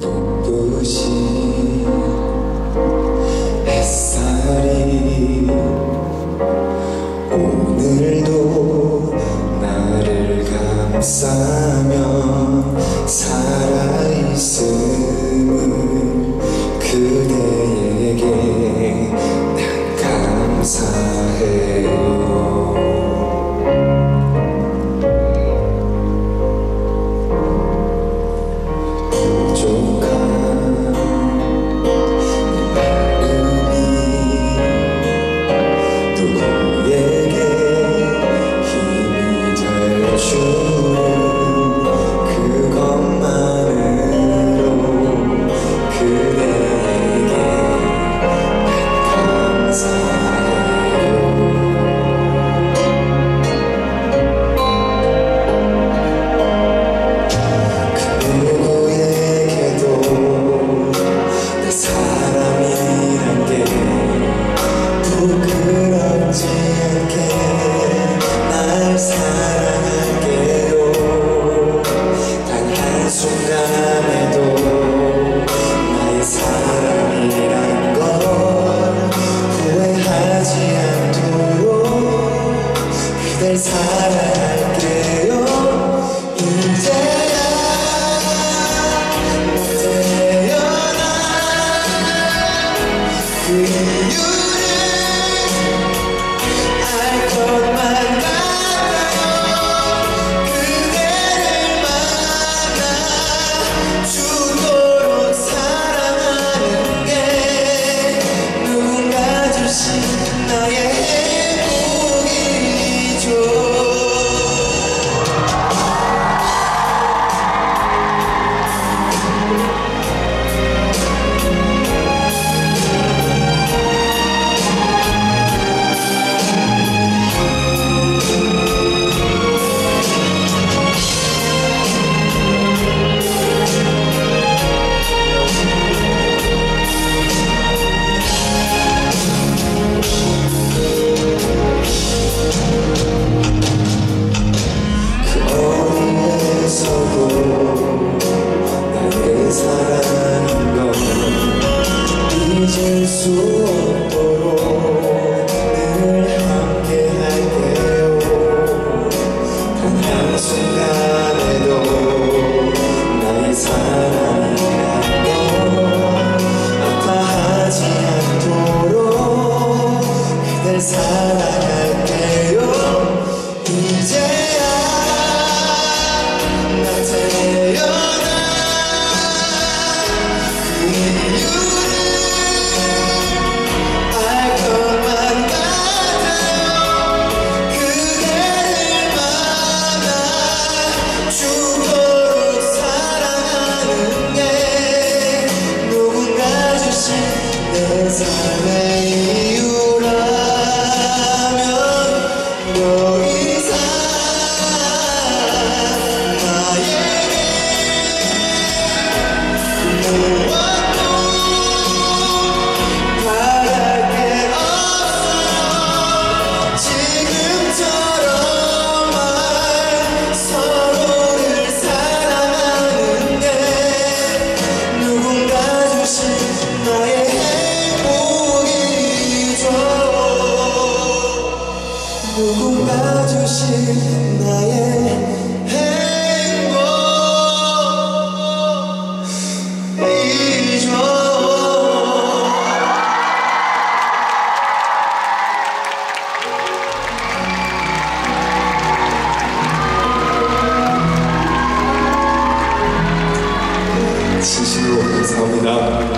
눈부신 햇살이 오늘도 나를 감싸며 살아있음을 그대에게 난 감사해요. 사랑할게요. 이제야 나 태어나 그 이유를 알 것만 같아요. 그대를 만나 죽도록 사랑하는 게 누군가 주신 나의 잊을 수 없도록 늘 함께 할게요. 단 한순간에도 나의 사랑이란 걸 아파하지 않도록 그댈 사랑할게요. 이제야 나 태어나 그 이유를 내 삶의 이유라면 더 이상 나에게 무엇도 바랄 게 없어. 지금처럼만 서로를 사랑하는 게 누군가 주신 나의 누군가 주신 나의 행복이죠. 진심으로 감사합니다.